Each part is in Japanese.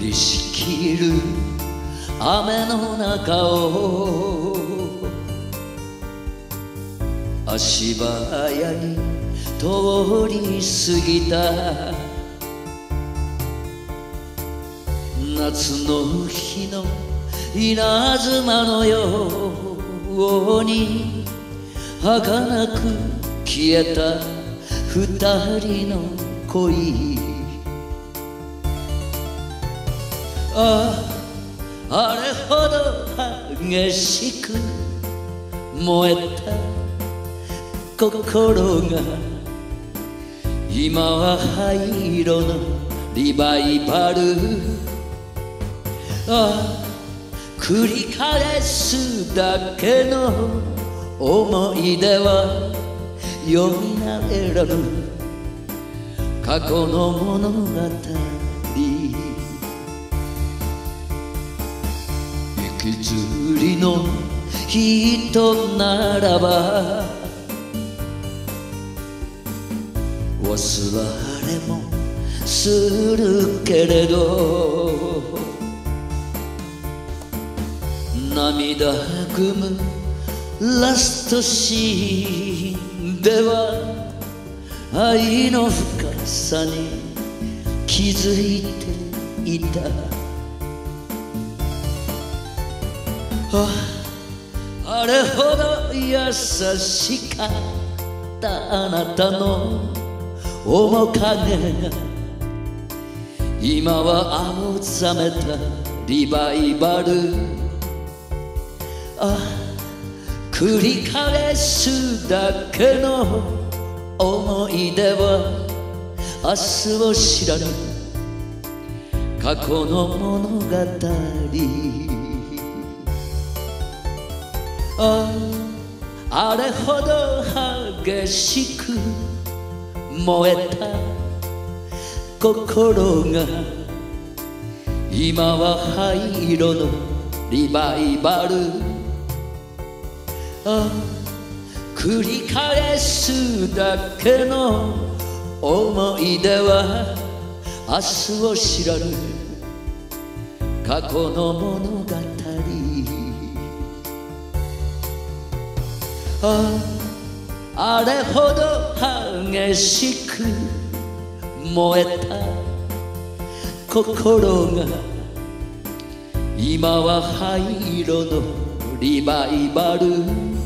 りしきる雨の中を足早に通り過ぎた夏の日の稲妻のように儚く消えた二人の恋。あれほど激しく燃えた心が今は灰色のリバイバル。繰り返すだけの思い出はよみがえらぬ過去の物語。引きずりの人ならば忘れもするけれど、涙ぐむラストシーンでは愛の深さに気づいていた。あれほど優しかったあなたの面影が今は青ざめたリバイバル。繰り返すだけの思い出は明日を知らぬ過去の物語。あれほど激しく燃えた心が今は灰色のリバイバル。繰り返すだけの思い出は明日を知らぬ過去の物語。あれほど激しく燃えた心が今は灰色のリバイバル。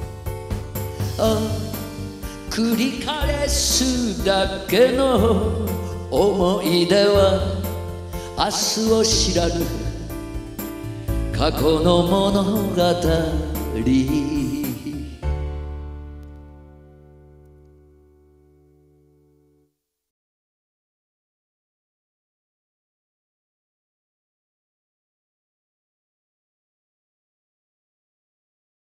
繰り返すだけの思い出は明日を知らぬ過去の物語。